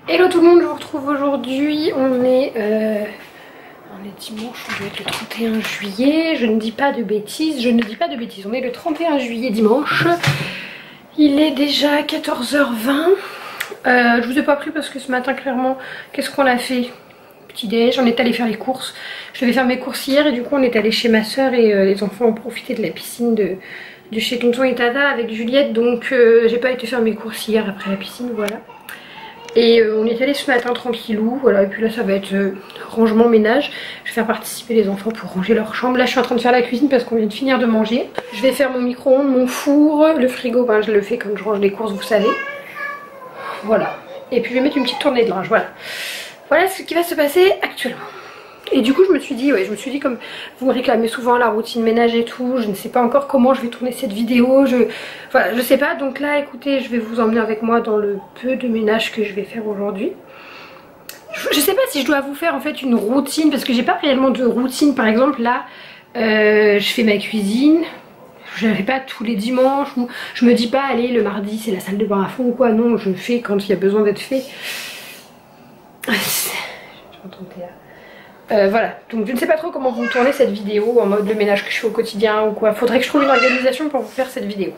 Hello tout le monde, je vous retrouve aujourd'hui. On est dimanche, on doit être le 31 juillet. Je ne dis pas de bêtises, on est le 31 juillet dimanche. Il est déjà 14h20. Je vous ai pas pris parce que ce matin clairement, qu'est-ce qu'on a fait? Petit déj, on est allé faire les courses. Je devais faire mes courses hier et du coup on est allé chez ma soeur et les enfants ont profité de la piscine de chez Tonton et Tata avec Juliette. Donc j'ai pas été faire mes courses hier après la piscine, voilà. Et on est allé ce matin tranquillou, voilà, et puis là ça va être rangement ménage. Je vais faire participer les enfants pour ranger leur chambre. Là je suis en train de faire la cuisine parce qu'on vient de finir de manger. Je vais faire mon micro-ondes, mon four, le frigo, ben je le fais comme je range les courses, vous savez. Voilà. Et puis je vais mettre une petite tournée de linge, voilà. Voilà ce qui va se passer actuellement. Et du coup je me suis dit, comme vous me réclamez souvent la routine ménage et tout, je ne sais pas encore comment je vais tourner cette vidéo, voilà, je sais pas. Donc là écoutez, je vais vous emmener avec moi dans le peu de ménage que je vais faire aujourd'hui. Je sais pas si je dois vous faire en fait une routine, parce que j'ai pas réellement de routine. Par exemple là, je fais ma cuisine, je la fais pas tous les dimanches, ou je me dis pas allez le mardi c'est la salle de bain à fond ou quoi, non, je fais quand il y a besoin d'être fait. J'entends Théa. Voilà, donc je ne sais pas trop comment vous tournez cette vidéo en mode le ménage que je fais au quotidien ou quoi. Faudrait que je trouve une organisation pour vous faire cette vidéo.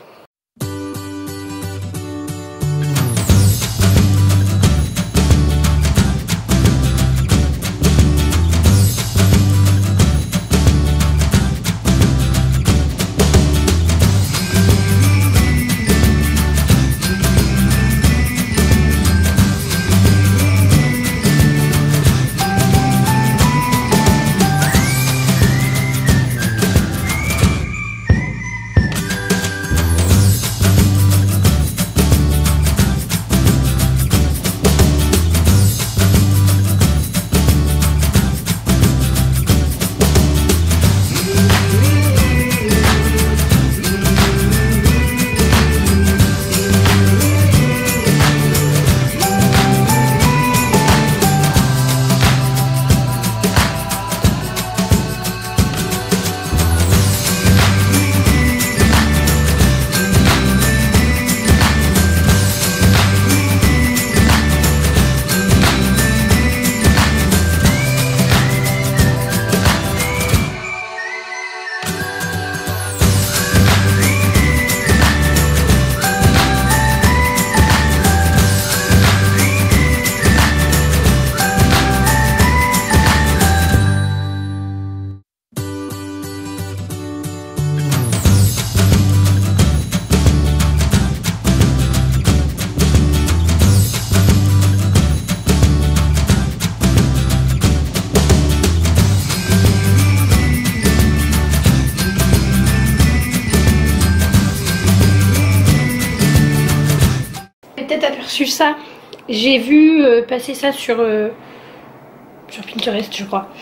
Aperçu ça, j'ai vu passer ça sur Pinterest je crois,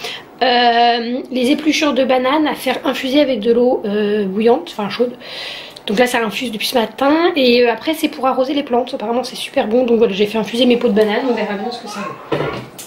les épluchures de bananes à faire infuser avec de l'eau bouillante, enfin chaude. Donc là ça infuse depuis ce matin et après c'est pour arroser les plantes, apparemment c'est super bon. Donc voilà, j'ai fait infuser mes pots de bananes, on verra bien ce que ça vaut.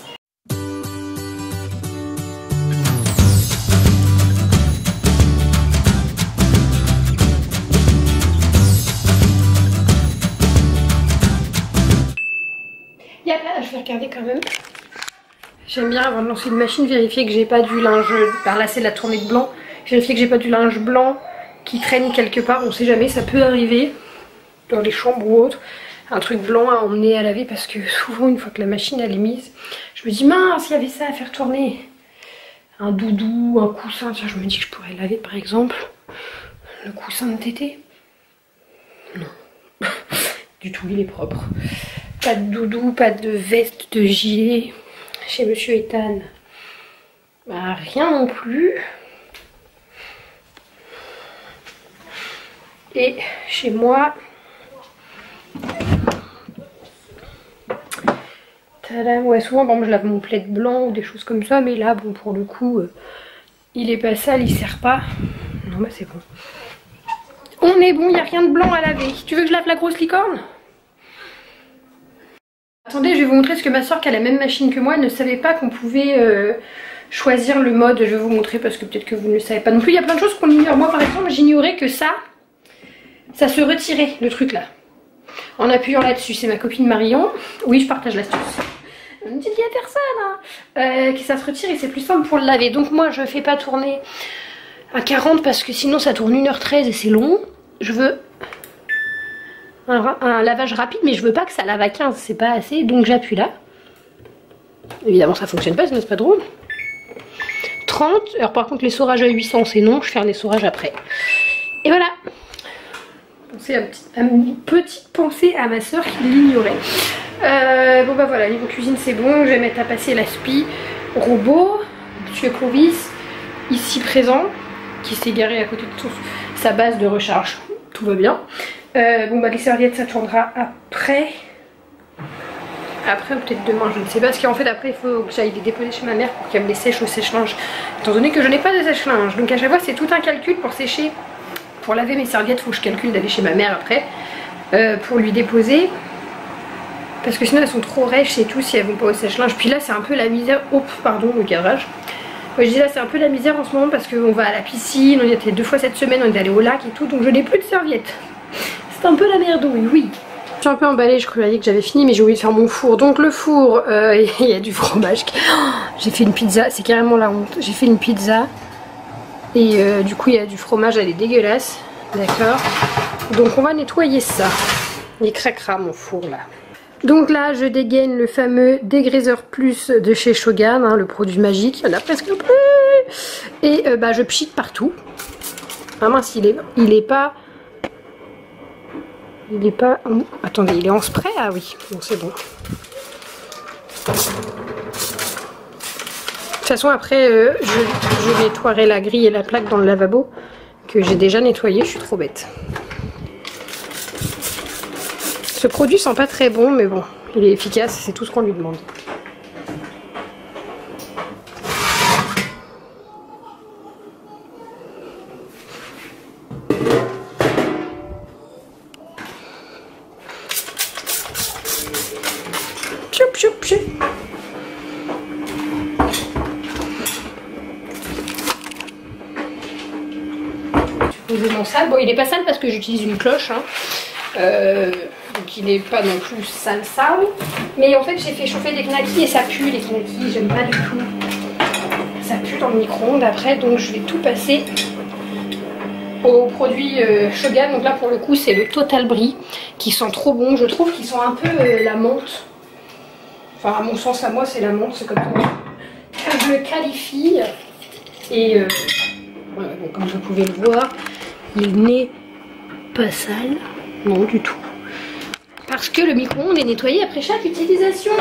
Je vais regarder quand même. J'aime bien avant de lancer une machine vérifier que j'ai pas du linge. Ben là c'est la tournée de blanc. Vérifier que j'ai pas du linge blanc qui traîne quelque part. On sait jamais, ça peut arriver dans les chambres ou autre. Un truc blanc à emmener à laver parce que souvent une fois que la machine elle est mise, je me dis mince, il y avait ça à faire tourner. Un doudou, un coussin. Tiens, je me dis que je pourrais laver par exemple le coussin de tété. Non, du tout, il est propre. Pas de doudou, pas de veste, de gilet. Chez Monsieur Ethan, bah, rien non plus. Et chez moi, tadam, ouais, souvent bon, je lave mon plaid blanc ou des choses comme ça, mais là, bon, pour le coup, il est pas sale, il sert pas. Non, bah c'est bon. On est bon, il n'y a rien de blanc à laver. Tu veux que je lave la grosse licorne ? Attendez, je vais vous montrer ce que ma soeur qui a la même machine que moi ne savait pas qu'on pouvait choisir le mode. Je vais vous montrer parce que peut-être que vous ne le savez pas non plus. Il y a plein de choses qu'on ignore. Moi par exemple j'ignorais que ça se retirait le truc là. En appuyant là-dessus, c'est ma copine Marion. Oui, je partage l'astuce. Ne dis rien à personne, hein. Que ça se retire et c'est plus simple pour le laver. Donc moi je fais pas tourner à 40 parce que sinon ça tourne 1h13 et c'est long. Je veux un lavage rapide mais je veux pas que ça lave à 15, c'est pas assez. Donc j'appuie là. Évidemment ça fonctionne pas, sinon c'est pas drôle. 30, alors par contre les sourages à 800 c'est non, je fais un essorage après. Et voilà. Une petite pensée à ma soeur qui l'ignorait. Bon bah voilà, niveau cuisine c'est bon, je vais mettre à passer l'aspi robot, monsieur Clovis, ici présent, qui s'est garé à côté de sa base de recharge, tout va bien. Bon bah les serviettes ça tournera après ou peut-être demain, je ne sais pas, parce qu'en fait après il faut que j'aille les déposer chez ma mère pour qu'elle me les sèche au sèche-linge, étant donné que je n'ai pas de sèche-linge, donc à chaque fois c'est tout un calcul pour sécher. Pour laver mes serviettes, il faut que je calcule d'aller chez ma mère après pour lui déposer. Parce que sinon elles sont trop rêches et tout si elles vont pas au sèche-linge. Puis là c'est un peu la misère. Oh pardon le cadrage. Ouais, je dis là c'est un peu la misère en ce moment parce qu'on va à la piscine, on y était 2 fois cette semaine, on est allé au lac et tout. Donc je n'ai plus de serviettes. C'est un peu la merdouille, oui. Je suis un peu emballée, je croyais que j'avais fini mais j'ai oublié de faire mon four. Donc le four, il y a du fromage. J'ai fait une pizza, c'est carrément la honte. J'ai fait une pizza. Et du coup il y a du fromage, elle est dégueulasse. D'accord. Donc on va nettoyer ça. Il craquera mon four là. Donc là je dégaine le fameux dégriseur plus de chez Shogun, hein, le produit magique. Il y en a presque plus. Et bah je pchite partout. Ah mince, il est pas... Attendez, il est en spray? Ah oui, bon c'est bon. De toute façon après je nettoierai la grille et la plaque dans le lavabo que j'ai déjà nettoyé, je suis trop bête. Ce produit sent pas très bon mais bon, il est efficace, c'est tout ce qu'on lui demande. Choup choup choup. Mon sale. Bon il est pas sale parce que j'utilise une cloche hein. Donc il n'est pas non plus sale mais en fait j'ai fait chauffer des knackis et ça pue les knackis, j'aime pas du tout, ça pue dans le micro-ondes après, donc je vais tout passer au produit Shogun. Donc là pour le coup c'est le Total Brie qui sent trop bon, je trouve qu'ils sont un peu la menthe, enfin à mon sens à moi c'est la menthe, c'est comme ça que je le qualifie. Et voilà, bon, comme vous pouvez le voir il n'est pas sale, non du tout. Parce que le micro-ondes est nettoyé après chaque utilisation.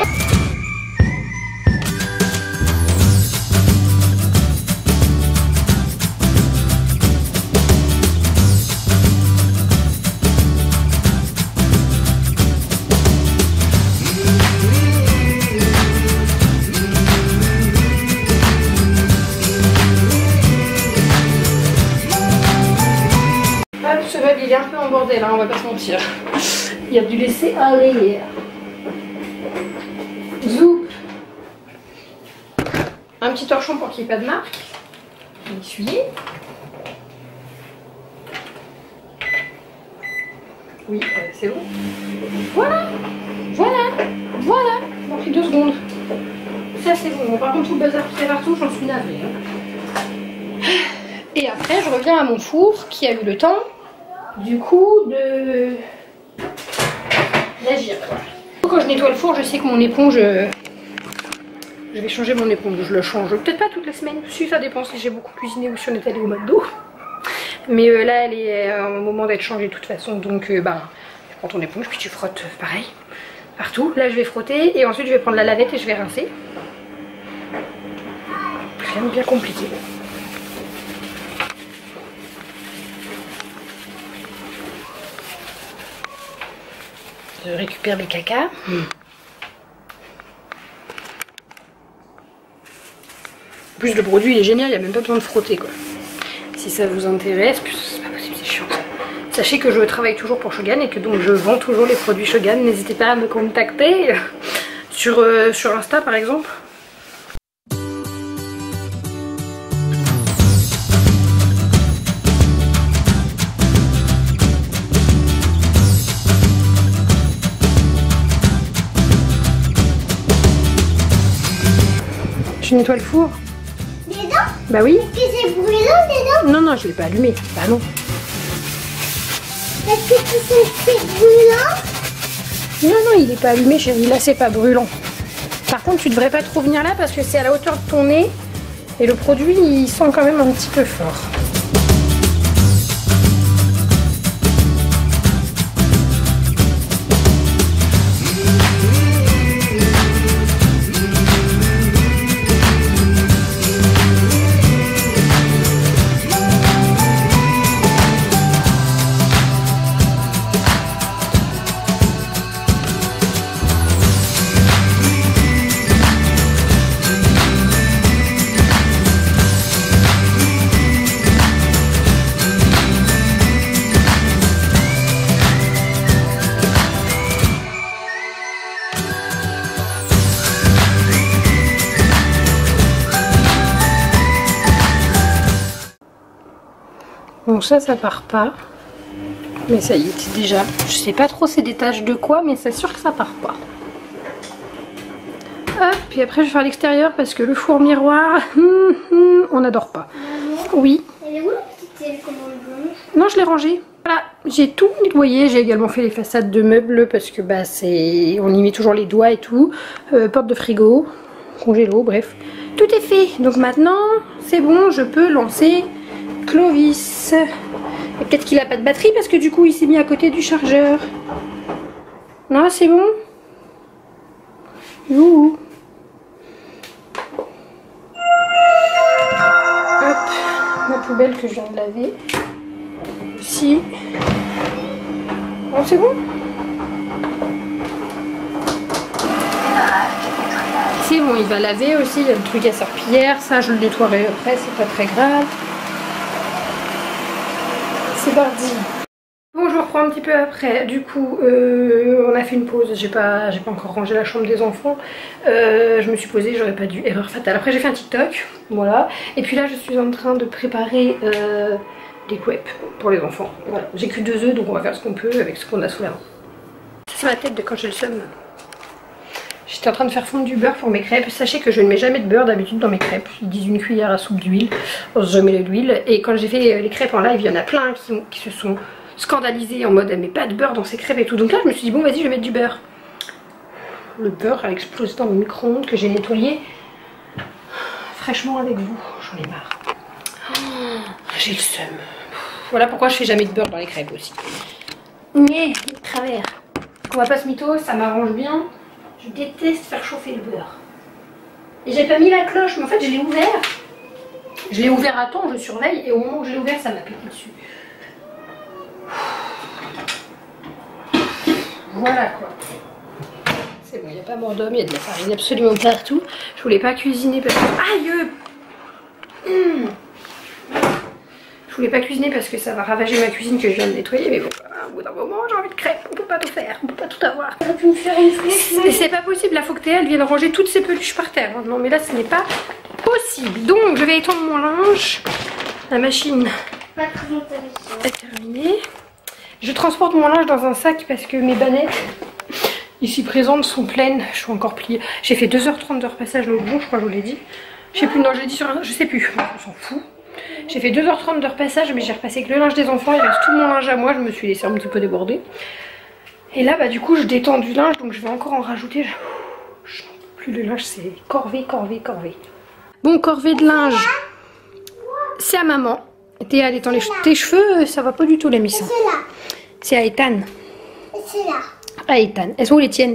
Ce meuble il est un peu en bordel, hein, on va pas se mentir. Il y a dû laisser aller. Zoup. Un petit torchon pour qu'il n'y ait pas de marque. Essuyer. Oui, c'est bon. Voilà. Ça m'a pris 2 secondes. Ça c'est bon. Par contre tout le bazar qui est partout, j'en suis navrée. Et après je reviens à mon four qui a eu le temps du coup d'agir. Quand je nettoie le four, je sais que mon éponge, je vais changer mon éponge, je le change peut-être pas toutes les semaines, si ça dépend si j'ai beaucoup cuisiné ou si on est allé au McDo. Mais là elle est au moment d'être changée de toute façon, donc bah tu prends ton éponge puis tu frottes pareil partout. Là je vais frotter et ensuite je vais prendre la lavette et je vais rincer. Rien de bien compliqué. Je récupère mes caca. En plus le produit il est génial, il n'y a même pas besoin de frotter quoi. Si ça vous intéresse, c'est pas possible, c'est chiant ça. Sachez que je travaille toujours pour Shogun et que donc je vends toujours les produits Shogun. N'hésitez pas à me contacter sur Insta par exemple. Tu nettoies le four? Dedans? Bah oui. Est-ce que c'est brûlant dedans? Non, non, je l'ai pas allumé. Bah non. Est-ce que c'est brûlant? Non, non, il est pas allumé, chérie. Là, c'est pas brûlant. Par contre, tu devrais pas trop venir là parce que c'est à la hauteur de ton nez. Et le produit, il sent quand même un petit peu fort. Bon, ça part pas. Mais ça y est, déjà. Je sais pas trop c'est des taches de quoi, mais c'est sûr que ça part pas. Hop, puis après je vais faire l'extérieur parce que le four miroir, on n'adore pas. Oui. Elle est où la petite télécommande blanche? Non, je l'ai rangé. Voilà, j'ai tout nettoyé. J'ai également fait les façades de meubles parce que bah c'est, on y met toujours les doigts et tout. Porte de frigo, congélo, bref. Tout est fait. Donc maintenant, c'est bon, je peux lancer Clovis. Et peut-être qu'il a pas de batterie parce que du coup il s'est mis à côté du chargeur. Non, c'est bon. Youhou. Hop, ma poubelle que je viens de laver. Ici. Bon, c'est bon. C'est bon, il va laver aussi. Il y a le truc à serpillière. Ça, je le nettoierai après, c'est pas très grave. C'est parti. Bon, je reprends un petit peu après. Du coup, on a fait une pause. J'ai pas encore rangé la chambre des enfants. Je me suis posée, j'aurais pas dû. Erreur fatale. Après, j'ai fait un TikTok. Voilà. Et puis là, je suis en train de préparer des crêpes pour les enfants. Voilà. J'ai que 2 œufs, donc on va faire ce qu'on peut avec ce qu'on a sous la main. C'est ma tête de quand j'ai le seum. J'étais en train de faire fondre du beurre pour mes crêpes. Sachez que je ne mets jamais de beurre d'habitude dans mes crêpes. Ils disent une cuillère à soupe d'huile. Je mets de l'huile. Et quand j'ai fait les crêpes en live, il y en a plein qui se sont scandalisés en mode elle met pas de beurre dans ses crêpes et tout. Donc là, je me suis dit bon, vas-y, je vais mettre du beurre. Le beurre a explosé dans le micro-ondes que j'ai nettoyé fraîchement avec vous. J'en ai marre. Oh, j'ai le seum. Voilà pourquoi je fais jamais de beurre dans les crêpes aussi. Mais de travers. On va pas se mytho, ça m'arrange bien. Je déteste faire chauffer le beurre. Et j'ai pas mis la cloche, mais en fait je l'ai ouvert. Je l'ai ouvert à temps, je surveille, et au moment où je l'ai ouvert, ça m'a pété dessus. Voilà quoi. C'est bon, il n'y a pas mort d'homme, il y a de la farine absolument partout. Je voulais pas cuisiner parce que... Aïe! Je voulais pas cuisiner parce que ça va ravager ma cuisine que je viens de nettoyer, mais bon, au bout d'un moment j'ai envie de crêpes, on peut pas tout faire, on peut pas tout avoir. Tu aurais pu me faire une flèche. C'est pas possible, là faut que Théa vienne ranger toutes ces peluches par terre. Non mais là ce n'est pas possible. Donc je vais étendre mon linge. La machine Pas très intéressant. est terminée. Je transporte mon linge dans un sac parce que mes bannettes ici présentes sont pleines. Je suis encore pliée. J'ai fait 2h30 de repassage l'autre jour, je crois que je vous l'ai dit. Je sais plus, non je l'ai dit sur un... Je sais plus, on s'en fout. J'ai fait 2h30 de repassage, mais j'ai repassé que le linge des enfants. Il reste tout mon linge à moi, je me suis laissée un petit peu déborder. Et là, bah du coup, je détends du linge, donc je vais encore en rajouter. Je n'en peux plus, le linge, c'est corvée, corvée, corvée. Bon, corvée de linge, c'est à maman. Théa, elle étend tes cheveux, ça va pas du tout, la mission. C'est là. C'est à Ethan. C'est là. À Ethan. Elles sont où les tiennes?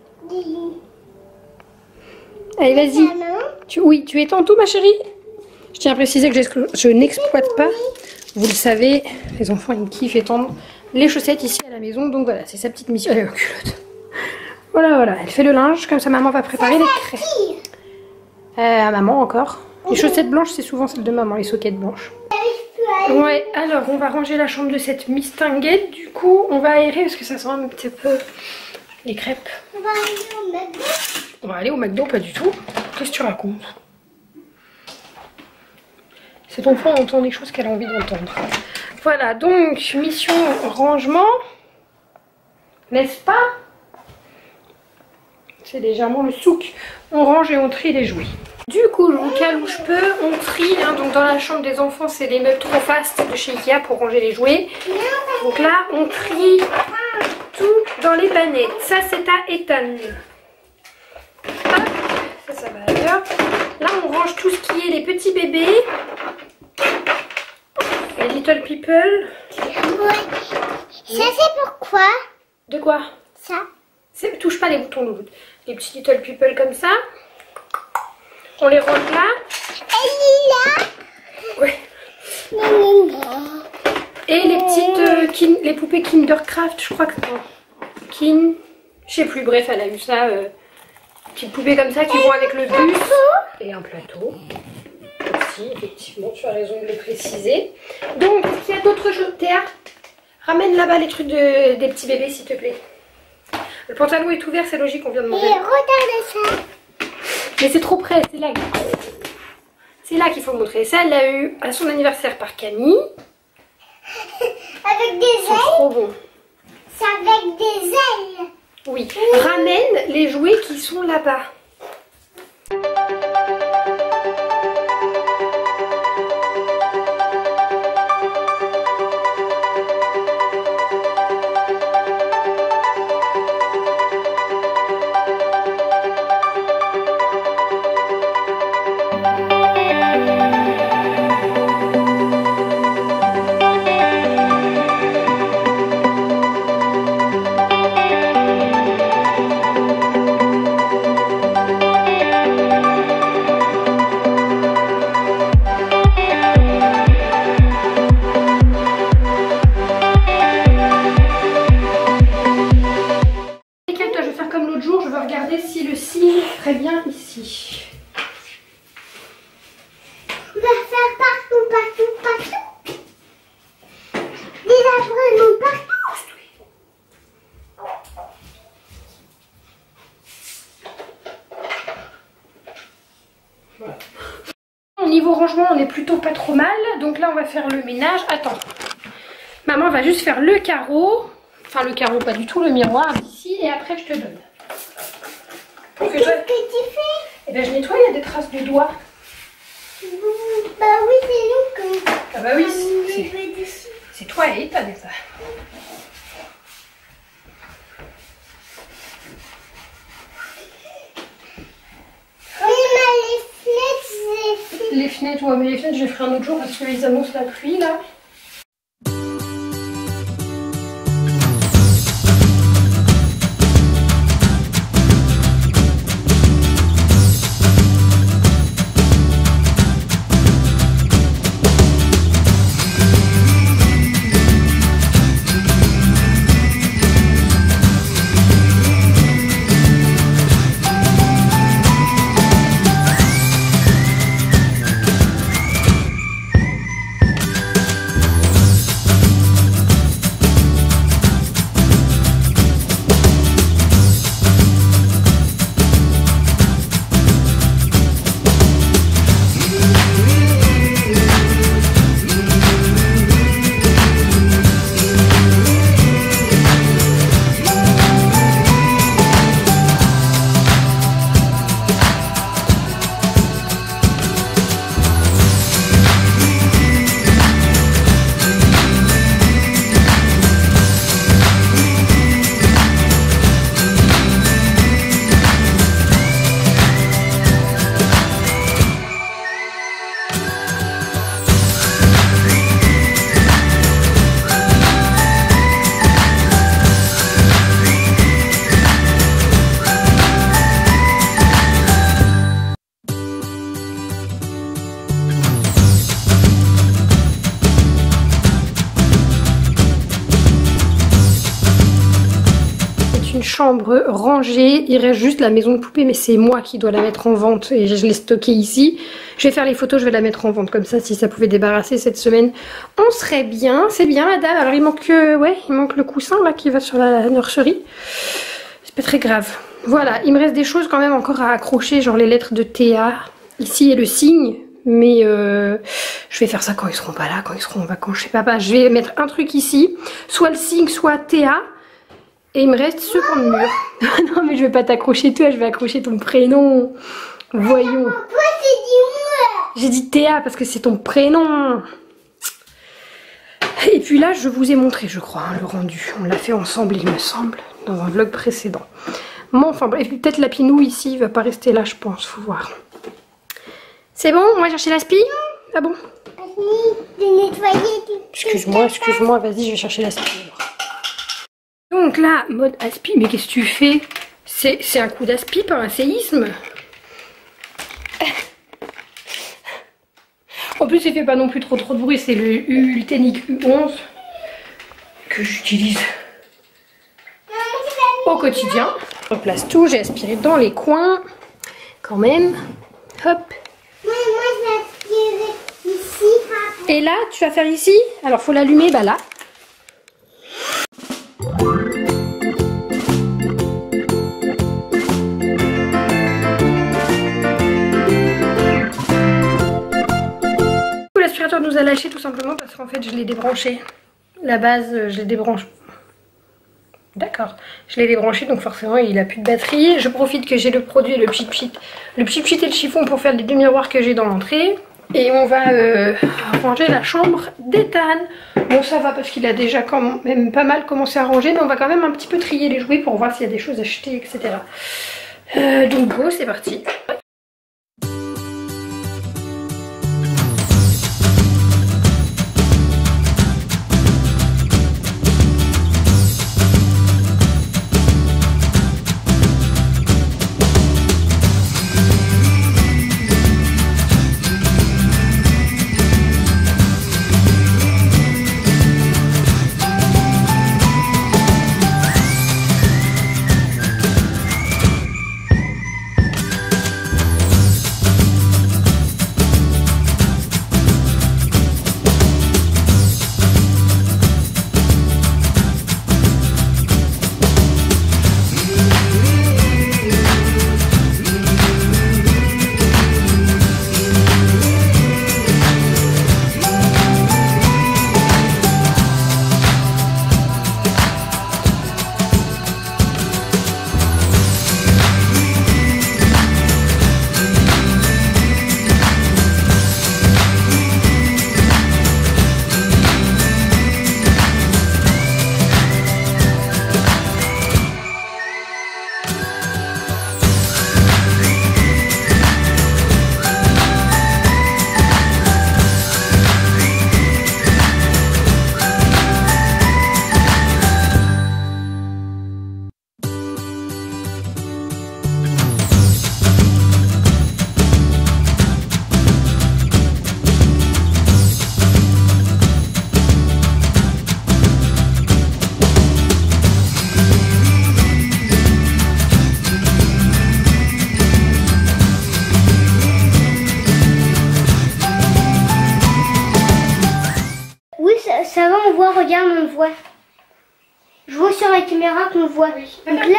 Allez, vas-y. Oui, tu étends tout, ma chérie? Je tiens à préciser que je n'exploite pas, vous le savez, les enfants ils kiffent étendre les chaussettes ici à la maison, donc voilà, c'est sa petite mission. Elle est en culotte. Voilà, voilà, elle fait le linge, comme ça maman va préparer les crêpes. À maman encore. Les chaussettes blanches, c'est souvent celles de maman, les soquettes blanches. Ouais, alors on va ranger la chambre de cette mistinguette, du coup on va aérer parce que ça sent un petit peu les crêpes. On va aller au McDo. On va aller au McDo, pas du tout. Qu'est-ce que tu racontes? Cet enfant entend des choses qu'elle a envie d'entendre. Voilà, donc mission rangement. N'est-ce pas? C'est légèrement le souk. On range et on trie les jouets. Du coup, je vous cale où je peux, on trie, hein, donc dans la chambre des enfants, c'est les meubles trop fast de chez Ikea pour ranger les jouets. Donc là, on trie tout dans les panettes. Ça, c'est à Ethan. Hop, ça va ailleurs. Là, on range tout ce qui est les petits bébés, les little people. Ouais. Ça c'est pourquoi? De quoi? Ça. Touche pas les boutons, Louloute. Les petits little people comme ça. On les range là. Ouais. Et les petites les poupées Kindercraft, je crois que je sais plus, bref, elle a eu ça. Petites poupées comme ça qui vont avec le bus. Et un plateau. Aussi, effectivement, tu as raison de le préciser. Donc, est-ce qu'il y a d'autres choses? Théa, ramène là-bas les trucs des petits bébés, s'il te plaît. Le pantalon est ouvert, c'est logique, on vient de manger. Et regarde ça. Mais c'est trop près, c'est là. C'est là qu'il faut montrer. Ça, elle l'a eu à son anniversaire par Camille. Avec des C'est ailes. trop bon. C'est avec des ailes. Oui. Ramène les jouets qui sont là-bas. Très bien ici. On va faire partout. Des arbres partout. Voilà. Au niveau rangement, on est plutôt pas trop mal. Donc là, on va faire le ménage. Attends. Maman va juste faire le carreau. Enfin, le carreau, pas du tout, le miroir ici. Et après, je te donne. Qu'est-ce que tu fais? Eh bien, je nettoie, il y a des traces de doigts. Bah oui, c'est nous que... Ah bah oui, c'est toi et Ethan, ça. Les fenêtres, ouais, mais les fenêtres, je les ferai un autre jour parce qu'ils annoncent la pluie, là. Chambre rangée, il reste juste la maison de poupée, mais c'est moi qui dois la mettre en vente et je l'ai stockée ici. Je vais faire les photos, je vais la mettre en vente comme ça, si ça pouvait débarrasser cette semaine, on serait bien. C'est bien madame, alors il manque le coussin là qui va sur la nurserie, c'est pas très grave. Voilà, il me reste des choses quand même encore à accrocher, genre les lettres de Théa, ici et le signe. Mais je vais faire ça quand ils seront pas là, quand ils seront en vacances chez papa. Je vais mettre un truc ici, soit le signe, soit Théa. Et il me reste ce coin de mur. Non mais je vais pas t'accrocher toi, je vais accrocher ton prénom. Voyons. J'ai dit Théa parce que c'est ton prénom. Et puis là, je vous ai montré, je crois, hein, le rendu. On l'a fait ensemble, il me semble, dans un vlog précédent. Bon, enfin, et puis peut-être la Pinou ici, il va pas rester là, je pense, faut voir. C'est bon, on va chercher l'aspi? Ah bon? Excuse-moi, vas-y, je vais chercher l'aspi. Donc là, mode aspi, mais qu'est-ce que tu fais? C'est un coup d'aspi par un séisme. En plus, il fait pas non plus trop de bruit, c'est le Ultenic U11 que j'utilise au quotidien. Je replace tout, j'ai aspiré dans les coins, quand même. Hop. Moi, j'ai aspiré ici. Et là, tu vas faire ici? Alors, faut l'allumer, bah là. L'aspirateur nous a lâché tout simplement parce qu'en fait, je l'ai débranché. La base, je l'ai débranché. D'accord. Je l'ai débranché, donc forcément, il a plus de batterie. Je profite que j'ai le produit, le pchit-pchit et le chiffon pour faire les deux miroirs que j'ai dans l'entrée. Et on va ranger la chambre d'Ethan. Bon, ça va parce qu'il a déjà quand même pas mal commencé à ranger, mais on va quand même un petit peu trier les jouets pour voir s'il y a des choses à acheter, etc. Donc go, c'est parti. Ça va, on voit, regarde, on voit. Je vois sur la caméra qu'on voit. Oui. Donc là,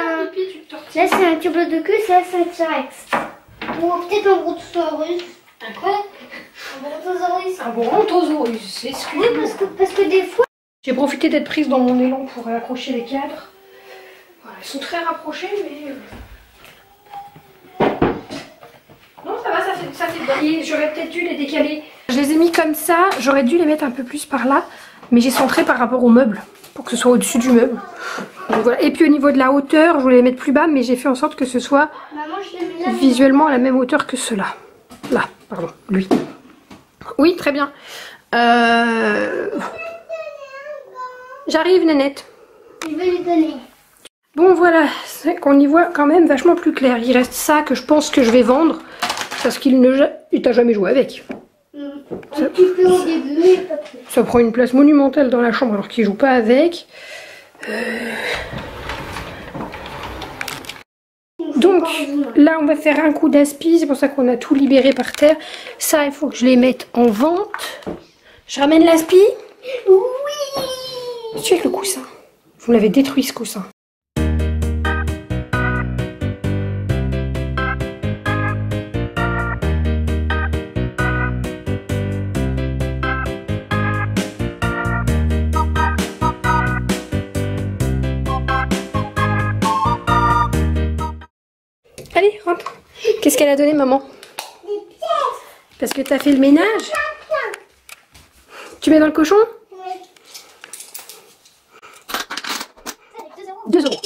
c'est un tube de queue, ça, c'est un T-Rex. Ou peut-être un brontosaurus. Un quoi? Un brontosaurus. Un brontosaurus, excuse-moi. Oui, parce que des fois... J'ai profité d'être prise dans mon élan pour accrocher les cadres. Voilà, ils sont très rapprochés, mais... Non, ça va, ça fait bien. J'aurais peut-être dû les décaler. Je les ai mis comme ça, j'aurais dû les mettre un peu plus par là, mais j'ai centré par rapport au meuble, pour que ce soit au-dessus du meuble. Donc voilà. Et puis au niveau de la hauteur, je voulais les mettre plus bas, mais j'ai fait en sorte que ce soit visuellement à la même hauteur que ceux-là. Là, pardon, lui. Oui, très bien. J'arrive, Nénette. Je vais lui donner. Bon voilà, c'est qu'on y voit quand même vachement plus clair. Il reste ça que je pense que je vais vendre, parce qu'il t'a jamais joué avec. Un petit peu au début, mais pas plus. Ça prend une place monumentale dans la chambre alors qu'il joue pas avec. Donc là on va faire un coup d'aspi, c'est pour ça qu'on a tout libéré par terre. Ça il faut que je les mette en vente. Je ramène l'aspi. Oui. Tu avec le coussin. Vous l'avez détruit ce coussin. Allez, rentre. Qu'est-ce qu'elle a donné, maman? Des pièces. Parce que t'as fait le ménage. Tu mets dans le cochon? Oui. 2 euros.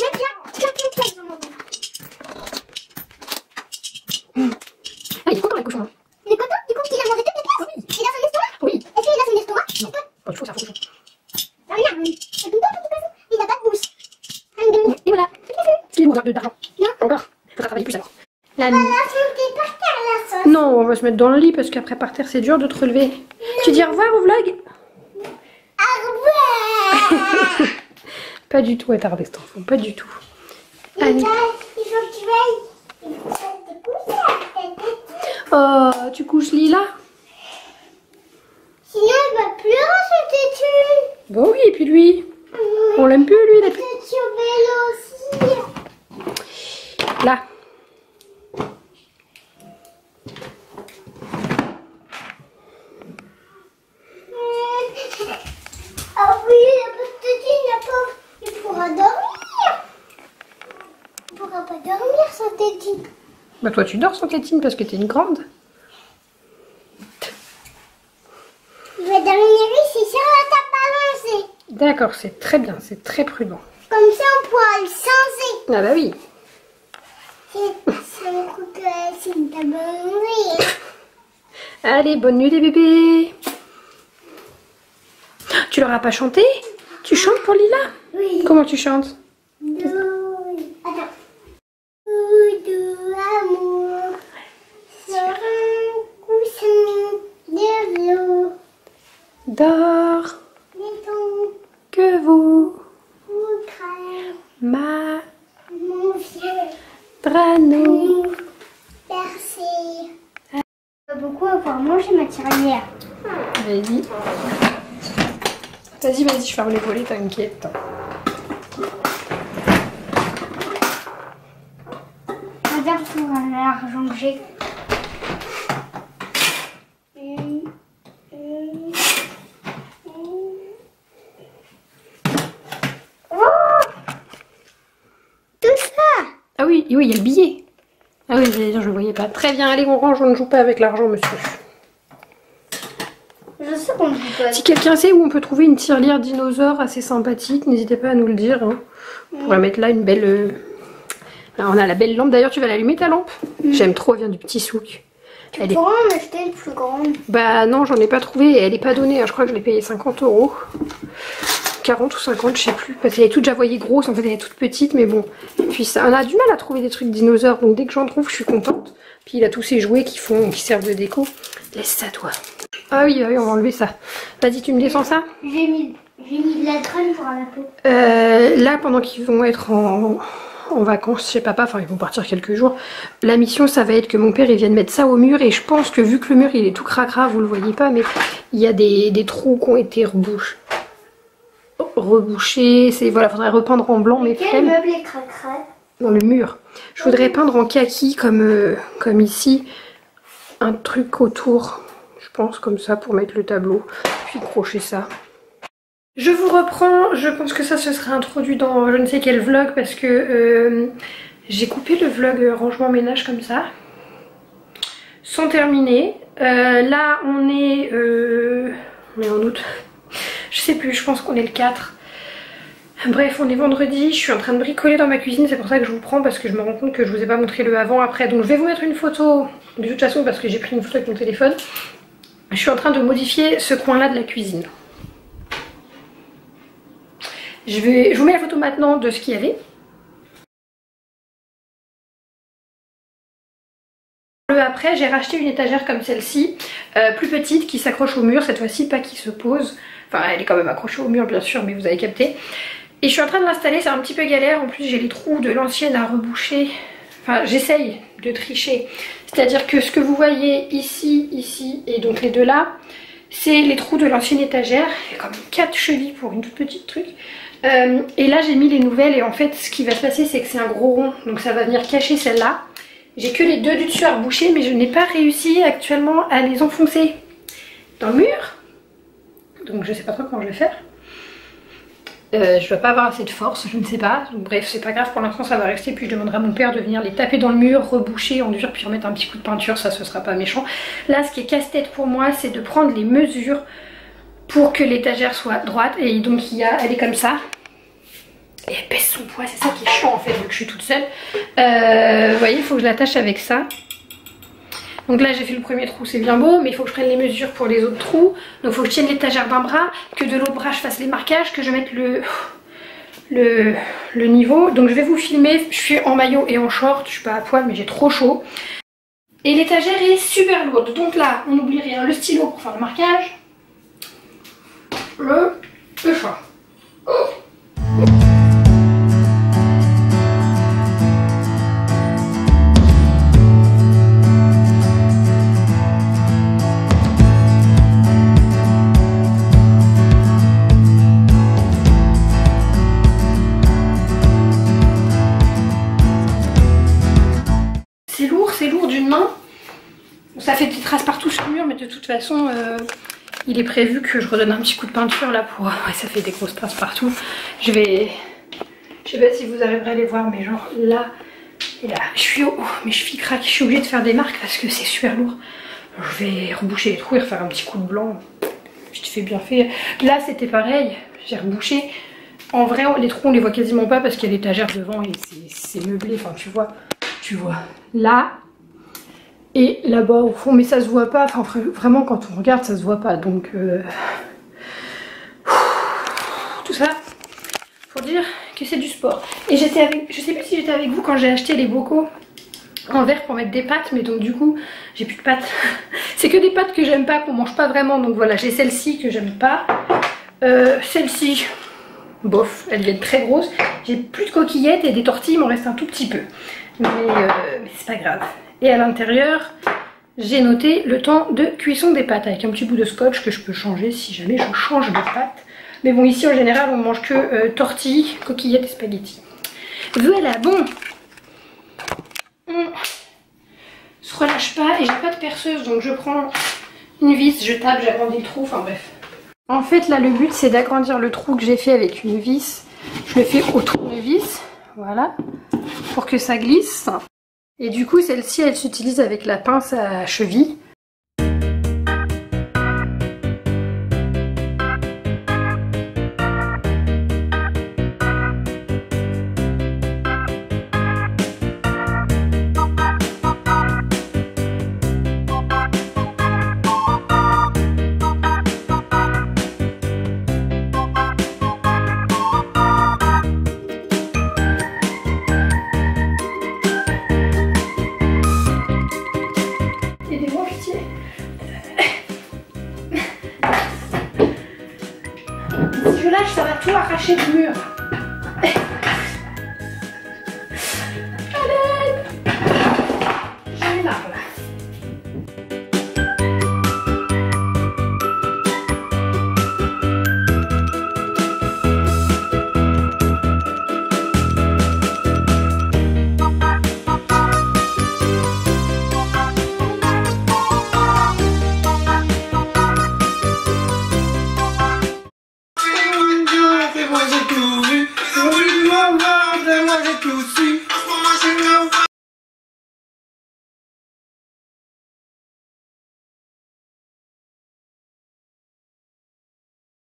Ah, il est content le cochon. Il est content? Du coup, il a mangé toutes les pièces? Oui. Il a son estomac? Oui. Est-ce qu'il a son estomac? Non. Oh, il faut ça, faut cochon. Ah, regarde, c'est tout petit. Il n'a pas de bouche. Un, deux. Et voilà. C'est les mots d'argent. Non. Encore. Faudra travailler plus alors. La On va la sauter par terre, la sauce. Non, on va se mettre dans le lit parce qu'après par terre c'est dur de te relever. Tu dis au revoir au vlog? Au revoir. Pas du tout attardé cet enfant, pas du tout. Allez. Il faut que tu veilles. Il faut que tu couches la tête. Oh, tu couches Lila? Sinon, il va pleurer sur tes tubes. Bon oui, et puis lui, on l'aime plus lui, il a plus... Tes tubes aussi. Là. Ah oui, la petite, il pourra dormir. Il pourra pas dormir sans tétine. Bah toi tu dors sans Catine parce que t'es une grande. Il va dormir ici sur la table allongée. D'accord, c'est très bien, c'est très prudent. Comme ça, on pourra le changer. Ah bah oui. Ça me coûte c'est une table allongée. Allez, bonne nuit les bébés. Tu leur as pas chanté? Tu chantes pour Lila? Oui. Comment tu chantes? Attends. Doudou amour sur un coussin de velours. Dors, Mettons que vous, au crâne ma mon vieux Drano. percé. Pas beaucoup avoir mangé ma tirelire. Vas-y. Vas-y, vas-y, je ferme les volets, t'inquiète. Regarde tout l'argent que j'ai. Tout ça. Ah oui, oui, il y a le billet. Ah oui, j'allais dire, je le voyais pas. Très bien, allez, on range, on ne joue pas avec l'argent, monsieur. Je sais qu'on joue pas. Si quelqu'un sait où on peut trouver une tirelire dinosaure assez sympathique, n'hésitez pas à nous le dire. Hein. On pourrait mettre là une belle... Là, on a la belle lampe. D'ailleurs, tu vas l'allumer ta lampe? J'aime trop, elle vient du petit souk. Tu pourras en acheter une plus grande. Bah non, j'en ai pas trouvé et elle est pas donnée. Hein. Je crois que je l'ai payée 50 €. 40 ou 50, je sais plus. Parce qu'elle est toute, j'avoyais grosse, en fait elle est toute petite, mais bon. Et puis ça, on a du mal à trouver des trucs dinosaures, donc dès que j'en trouve, je suis contente. Puis il a tous ces jouets qui servent de déco. Laisse ça, toi. Ah oui, on va enlever ça. Vas-y, tu me descends ça? J'ai mis de la crème pour la peau. Là, pendant qu'ils vont être en vacances chez papa, enfin ils vont partir quelques jours, la mission ça va être que mon père il vienne mettre ça au mur, et je pense que vu que le mur il est tout cracra, vous le voyez pas, mais il y a des trous qui ont été rebouchés, voilà, faudrait repeindre en blanc mes Quel flemmes. meuble est cracra? Dans le mur. Je voudrais peindre en kaki comme ici, un truc autour, je pense comme ça pour mettre le tableau, puis crocher ça. Je vous reprends, je pense que ça se sera introduit dans je ne sais quel vlog parce que j'ai coupé le vlog rangement ménage comme ça, sans terminer. Là on est en août, je sais plus, je pense qu'on est le 4. Bref, on est vendredi, je suis en train de bricoler dans ma cuisine, c'est pour ça que je vous prends parce que je me rends compte que je vous ai pas montré le avant après. Donc je vais vous mettre une photo de toute façon parce que j'ai pris une photo avec mon téléphone. Je suis en train de modifier ce coin là de la cuisine. Je vous mets la photo maintenant de ce qu'il y avait. Après, j'ai racheté une étagère comme celle-ci, plus petite, qui s'accroche au mur, cette fois-ci pas qui se pose. Enfin, elle est quand même accrochée au mur bien sûr, mais vous avez capté. Et je suis en train de l'installer, c'est un petit peu galère. En plus, j'ai les trous de l'ancienne à reboucher. Enfin, j'essaye de tricher. C'est-à-dire que ce que vous voyez ici, ici et donc les deux là, c'est les trous de l'ancienne étagère. Il y a comme 4 chevilles pour une toute petite truc. Et là j'ai mis les nouvelles et en fait ce qui va se passer c'est que c'est un gros rond, donc ça va venir cacher celle-là. J'ai que les deux du dessus à reboucher, mais je n'ai pas réussi actuellement à les enfoncer dans le mur. Donc je sais pas trop comment je vais faire. Je dois pas avoir assez de force, je ne sais pas. Donc, bref, c'est pas grave, pour l'instant ça va rester. Puis je demanderai à mon père de venir les taper dans le mur, reboucher, enduire, puis remettre un petit coup de peinture, ça ce sera pas méchant. Là, ce qui est casse-tête pour moi, c'est de prendre les mesures pour que l'étagère soit droite. Et donc elle est comme ça. Et elle pèse son poids, c'est ça qui est chiant en fait, vu que je suis toute seule. Vous voyez, il faut que je l'attache avec ça. Donc là j'ai fait le premier trou, c'est bien beau, mais il faut que je prenne les mesures pour les autres trous. Donc il faut que je tienne l'étagère d'un bras, que de l'autre bras je fasse les marquages, que je mette le niveau. Donc je vais vous filmer, je suis en maillot et en short, je suis pas à poil mais j'ai trop chaud. Et l'étagère est super lourde, donc là on n'oublie rien, le stylo pour faire le marquage, le choix. C'est lourd d'une main. Ça fait des traces partout sur le mur, mais de toute façon, il est prévu que je redonne un petit coup de peinture là pour... Ouais, ça fait des grosses traces partout. Je sais pas si vous arriverez à les voir, mais genre là et là, je suis au... mes chevilles craquent. Je suis obligée de faire des marques parce que c'est super lourd. Je vais reboucher les trous et refaire un petit coup de blanc. Je te fais bien fait. Là, c'était pareil. J'ai rebouché. En vrai, les trous, on les voit quasiment pas parce qu'il y a l'étagère devant et c'est meublé. Enfin, tu vois. Là. Et là-bas au fond, mais ça se voit pas, enfin vraiment quand on regarde ça se voit pas, donc tout ça pour dire que c'est du sport. Et j'étais avec, je sais plus si j'étais avec vous quand j'ai acheté les bocaux en verre pour mettre des pâtes, mais donc du coup j'ai plus de pâtes. C'est que des pâtes que j'aime pas, qu'on mange pas vraiment, donc voilà, j'ai celle-ci que j'aime pas, celle-ci, bof, elles viennent très grosses, j'ai plus de coquillettes et des tortilles, il m'en reste un tout petit peu, mais c'est pas grave. Et à l'intérieur, j'ai noté le temps de cuisson des pâtes avec un petit bout de scotch que je peux changer si jamais je change de pâte. Mais bon, ici en général, on mange que tortilles, coquillettes et spaghettis. Voilà, bon. On se relâche pas et j'ai pas de perceuse, donc je prends une vis, je tape, j'agrandis le trou, enfin bref. En fait, là, le but, c'est d'agrandir le trou que j'ai fait avec une vis. Je le fais au tournevis, voilà, pour que ça glisse. Et du coup, celle-ci, elle s'utilise avec la pince à cheville. Si je lâche, ça va tout arracher du mur. Allez, j'en ai marre là. Moi j'ai tout vu, oui maman, moi j'ai tout su.